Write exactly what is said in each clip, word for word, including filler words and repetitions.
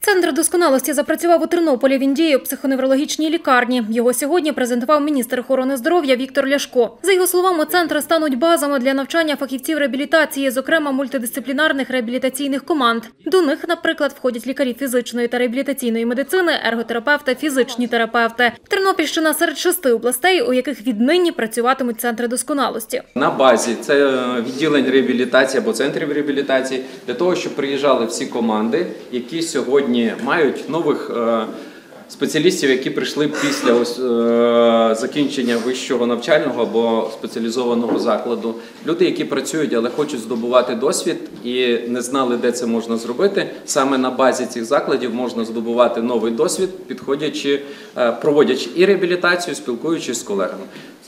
Центр досконалості запрацював у Тернополі. Він діє у психоневрологічній лікарні. Його сьогодні презентував міністр охорони здоров'я Віктор Ляшко. За його словами, центри стануть базами для навчання фахівців реабілітації, зокрема мультидисциплінарних реабілітаційних команд. До них, наприклад, входять лікарі фізичної та реабілітаційної медицини, ерготерапевти, фізичні терапевти. Тернопільщина серед шести областей, у яких віднині працюватимуть центри досконалості. На базі це відділень реабілітації або центрів реабілітації, для того, щоб приїжджали всі команди, які сьогодні мають нових спеціалістів, які прийшли після ось, е, закінчення вищого навчального або спеціалізованого закладу. Люди, які працюють, але хочуть здобувати досвід і не знали, де це можна зробити. Саме на базі цих закладів можна здобувати новий досвід, підходячи, е, проводячи і реабілітацію, спілкуючись з колегами.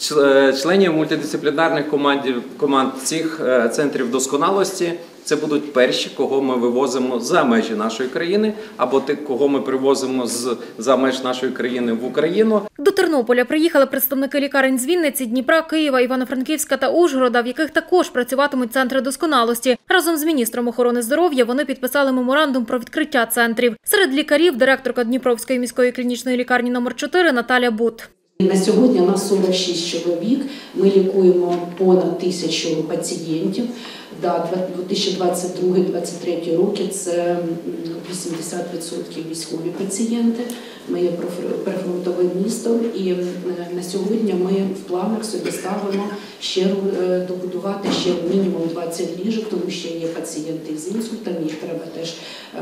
Членів мультидисциплінарних команд, команд цих е, центрів досконалості це будуть перші, кого ми вивозимо за межі нашої країни, або тих, кого ми привозимо з за меж нашої країни в Україну. До Тернополя приїхали представники лікарень з Вінниці, Дніпра, Києва, Івано-Франківська та Ужгорода, в яких також працюватимуть центри досконалості. Разом з міністром охорони здоров'я вони підписали меморандум про відкриття центрів. Серед лікарів – директорка Дніпровської міської клінічної лікарні номер чотири Наталя Бут. На сьогодні у нас сорок шість чоловік, ми лікуємо понад тисячу пацієнтів. дві тисячі двадцять другий - дві тисячі двадцять третій роки це вісімдесят відсотків військові пацієнти. Ми є прифронтовим містом і на сьогодні ми в планах собі ставимо ще добудувати ще мінімум двадцять ліжок, тому що є пацієнти з інсультом, їх треба теж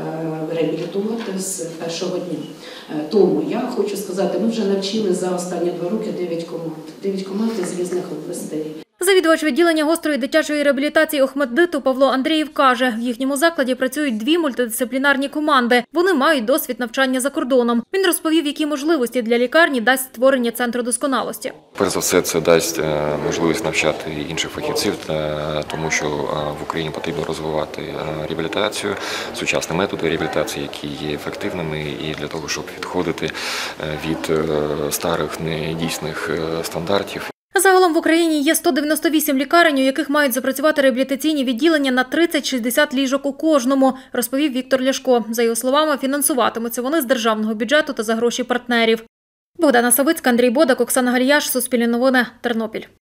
реабілітувати з першого дня. Тому я хочу сказати, ми вже навчили за останні два роки дев'ять команд. дев'ять команд з різних областей. Завідувач відділення гострої дитячої реабілітації ОХМАТДИТу Павло Андрієв каже, в їхньому закладі працюють дві мультидисциплінарні команди. Вони мають досвід навчання за кордоном. Він розповів, які можливості для лікарні дасть створення центру досконалості. Перш за все, це дасть можливість навчати інших фахівців, тому що в Україні потрібно розвивати реабілітацію, сучасні методи реабілітації, які є ефективними, і для того, щоб відходити від старих недійсних стандартів. Загалом в Україні є сто дев'яносто вісім лікарень, у яких мають запрацювати реабілітаційні відділення на тридцять - шістдесят ліжок у кожному, розповів Віктор Ляшко. За його словами, фінансуватимуться вони з державного бюджету та за гроші партнерів. Богдана Савицька, Андрій Бодак, Оксана Галіяш, Суспільне новини, Тернопіль.